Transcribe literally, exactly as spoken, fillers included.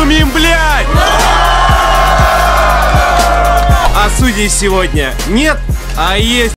шумим, блядь! А судей сегодня нет, а есть.